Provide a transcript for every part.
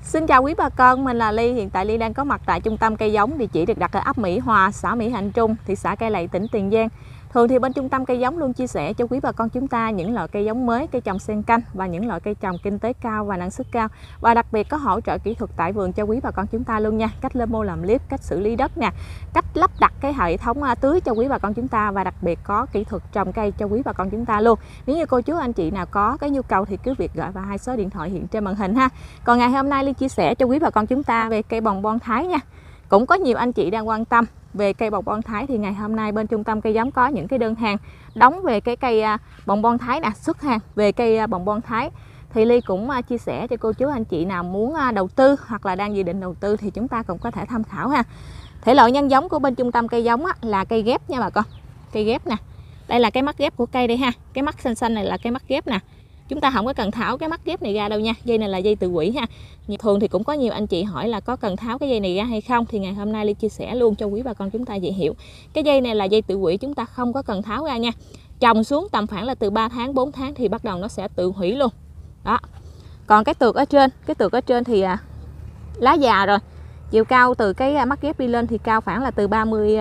Xin chào quý bà con, mình là Ly. Hiện tại Ly đang có mặt tại trung tâm cây giống, địa chỉ được đặt ở ấp Mỹ Hòa, xã Mỹ Hạnh Trung, thị xã Cai Lậy, tỉnh Tiền Giang. Thường thì bên trung tâm cây giống luôn chia sẻ cho quý bà con chúng ta những loại cây giống mới, cây trồng xen canh và những loại cây trồng kinh tế cao và năng suất cao. Và đặc biệt có hỗ trợ kỹ thuật tại vườn cho quý bà con chúng ta luôn nha. Cách lên mô làm liếp, cách xử lý đất nè, cách lắp đặt cái hệ thống tưới cho quý bà con chúng ta, và đặc biệt có kỹ thuật trồng cây cho quý bà con chúng ta luôn. Nếu như cô chú anh chị nào có cái nhu cầu thì cứ việc gọi vào 2 số điện thoại hiện trên màn hình ha. Còn ngày hôm nay Ly chia sẻ cho quý bà con chúng ta về cây bồng bon Thái nha. Cũng có nhiều anh chị đang quan tâm về cây bồng bon Thái, thì ngày hôm nay bên trung tâm cây giống có những cái đơn hàng đóng về cái cây bồng bon Thái nè, xuất hàng về cây bồng bon Thái. Thì Ly cũng chia sẻ cho cô chú anh chị nào muốn đầu tư hoặc là đang dự định đầu tư thì chúng ta cũng có thể tham khảo ha. Thể loại nhân giống của bên trung tâm cây giống là cây ghép nha bà con. Cây ghép nè. Đây là cái mắt ghép của cây đây ha. Cái mắt xanh xanh này là cái mắt ghép nè. Chúng ta không có cần tháo cái mắt ghép này ra đâu nha. Dây này là dây tự quỷ ha. Thường thì cũng có nhiều anh chị hỏi là có cần tháo cái dây này ra hay không, thì ngày hôm nay Ly chia sẻ luôn cho quý bà con chúng ta dễ hiểu. Cái dây này là dây tự quỷ, chúng ta không có cần tháo ra nha. Trồng xuống tầm khoảng là từ 3 tháng 4 tháng thì bắt đầu nó sẽ tự hủy luôn. Đó. Còn cái tược ở trên thì lá già rồi. Chiều cao từ cái mắt ghép đi lên thì cao khoảng là từ 30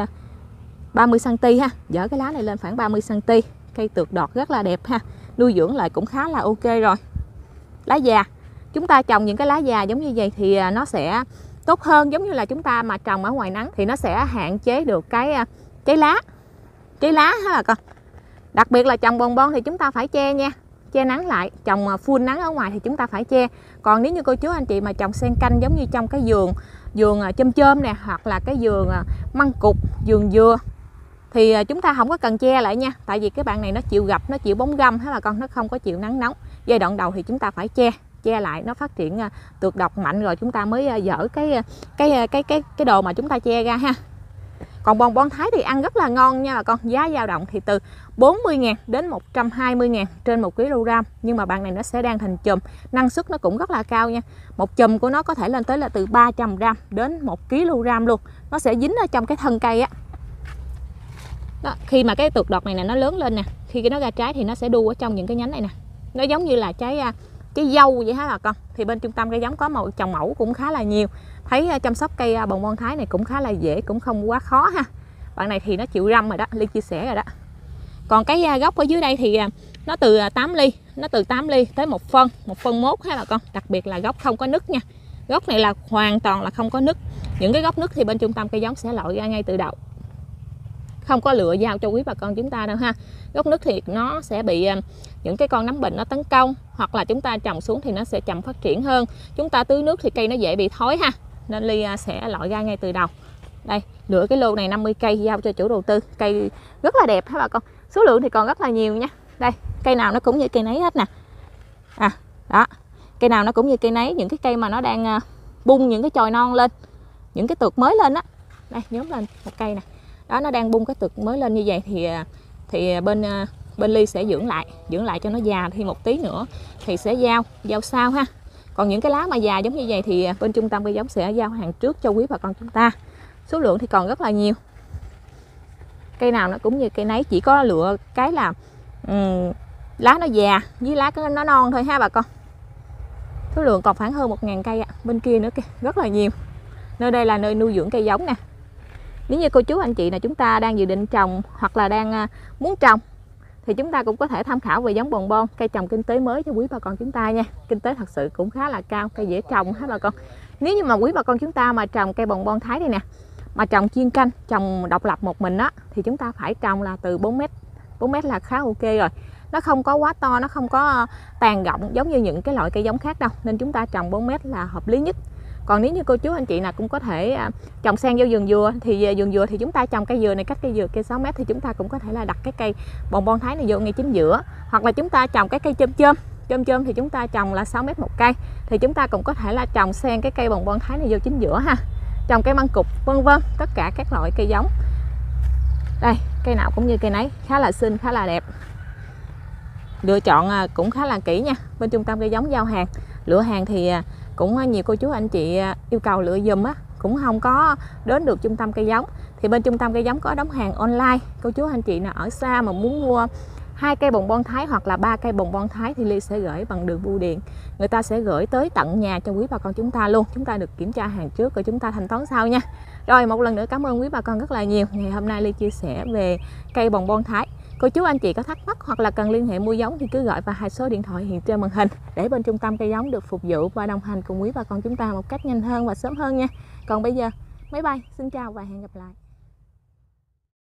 cm ha. Dỡ cái lá này lên khoảng 30 cm. Cây tược đọt rất là đẹp ha. Nuôi dưỡng lại cũng khá là ok rồi. Lá già, chúng ta trồng những cái lá già giống như vậy thì nó sẽ tốt hơn. Giống như là chúng ta mà trồng ở ngoài nắng thì nó sẽ hạn chế được cái cháy lá ha bà con. Đặc biệt là trồng bồng bon thì chúng ta phải che nha, che nắng lại. Trồng full nắng ở ngoài thì chúng ta phải che. Còn nếu như cô chú anh chị mà trồng xen canh giống như trong cái vườn chôm chôm nè, hoặc là cái vườn măng cụt, vườn dừa, thì chúng ta không có cần che lại nha. Tại vì cái bạn này nó chịu gập, nó chịu bóng râm ha bà con, nó không có chịu nắng nóng. Giai đoạn đầu thì chúng ta phải che lại, nó phát triển tược độc mạnh rồi chúng ta mới dỡ cái đồ mà chúng ta che ra ha. Còn bồng bon Thái thì ăn rất là ngon nha bà con. Giá dao động thì từ 40.000 đến 120.000 trên 1 kg. Nhưng mà bạn này nó sẽ đang thành chùm, năng suất nó cũng rất là cao nha. Một chùm của nó có thể lên tới là từ 300g đến 1 kg luôn. Nó sẽ dính ở trong cái thân cây á. Đó, khi mà cái tược đọt này nè nó lớn lên nè, khi nó ra trái thì nó sẽ đu ở trong những cái nhánh này nè. Nó giống như là trái dâu vậy hả bà con. Thì bên trung tâm cây giống có trồng mẫu cũng khá là nhiều. Thấy chăm sóc cây bồng bon Thái này cũng khá là dễ, cũng không quá khó ha. Bạn này thì nó chịu râm rồi đó, Ly chia sẻ rồi đó. Còn cái gốc ở dưới đây thì nó từ 8 ly, tới 1 phân mốt ha bà con. Đặc biệt là gốc không có nứt nha. Gốc này là hoàn toàn là không có nứt. Những cái gốc nứt thì bên trung tâm cây giống sẽ loại ra ngay từ đầu, không có lựa giao cho quý bà con chúng ta đâu ha. Gốc nứt thì nó sẽ bị những cái con nấm bệnh nó tấn công, hoặc là chúng ta trồng xuống thì nó sẽ chậm phát triển hơn. Chúng ta tưới nước thì cây nó dễ bị thối ha, nên Ly sẽ loại ra ngay từ đầu. Đây, lựa cái lô này 50 cây giao cho chủ đầu tư. Cây rất là đẹp ha bà con. Số lượng thì còn rất là nhiều nha. Đây, cây nào nó cũng như cây nấy hết nè. Đó. Cây nào nó cũng như cây nấy. Những cái cây mà nó đang bung những cái chồi non lên, những cái tược mới lên á. Đây, nhóm lên một cây nè. Đó, nó đang bung cái tược mới lên như vậy thì bên Ly sẽ dưỡng lại cho nó già thêm một tí nữa thì sẽ giao sau ha. Còn những cái lá mà già giống như vậy thì bên trung tâm cây giống sẽ giao hàng trước cho quý bà con chúng ta. Số lượng thì còn rất là nhiều. Cây nào nó cũng như cây nấy, chỉ có lựa cái là lá nó già với lá nó non thôi ha bà con. Số lượng còn khoảng hơn 1.000 cây ạ. Bên kia nữa kìa, rất là nhiều. Nơi đây là nơi nuôi dưỡng cây giống nè. Nếu như cô chú anh chị nào chúng ta đang dự định trồng hoặc là đang muốn trồng thì chúng ta cũng có thể tham khảo về giống bồng bon, cây trồng kinh tế mới cho quý bà con chúng ta nha. Kinh tế thật sự cũng khá là cao, cây dễ trồng ha bà con. Nếu như mà quý bà con chúng ta mà trồng cây bồng bon Thái này nè, mà trồng chuyên canh, trồng độc lập một mình á, thì chúng ta phải trồng là từ 4 mét. 4 mét là khá ok rồi. Nó không có quá to, nó không có tàn rộng giống như những cái loại cây giống khác đâu. Nên chúng ta trồng 4 mét là hợp lý nhất. Còn nếu như cô chú anh chị nào cũng có thể trồng xen vô vườn dừa thì chúng ta trồng cây dừa này cách cây dừa cây 6 mét thì chúng ta cũng có thể là đặt cái cây bồng bon Thái này vô ngay chính giữa. Hoặc là chúng ta trồng cái cây chôm thì chúng ta trồng là 6 mét một cây, thì chúng ta cũng có thể là trồng xen cái cây bồng bon Thái này vô chính giữa ha. Trồng cây măng cụt vân vân, tất cả các loại cây giống. Đây, cây nào cũng như cây nấy, khá là xinh, khá là đẹp. Lựa chọn cũng khá là kỹ nha. Bên trung tâm cây giống giao hàng, lựa hàng thì cũng nhiều cô chú anh chị yêu cầu lựa dùm á, cũng không có đến được trung tâm cây giống. Thì bên trung tâm cây giống có đóng hàng online. Cô chú anh chị nào ở xa mà muốn mua 2 cây bồng bon Thái hoặc là 3 cây bồng bon Thái thì Ly sẽ gửi bằng đường bưu điện. Người ta sẽ gửi tới tận nhà cho quý bà con chúng ta luôn. Chúng ta được kiểm tra hàng trước rồi chúng ta thanh toán sau nha. Rồi một lần nữa cảm ơn quý bà con rất là nhiều. Ngày hôm nay Ly chia sẻ về cây bồng bon Thái. Cô chú anh chị có thắc mắc hoặc là cần liên hệ mua giống thì cứ gọi vào 2 số điện thoại hiện trên màn hình để bên trung tâm cây giống được phục vụ và đồng hành cùng quý bà con chúng ta một cách nhanh hơn và sớm hơn nha. Còn bây giờ, bye bye, xin chào và hẹn gặp lại.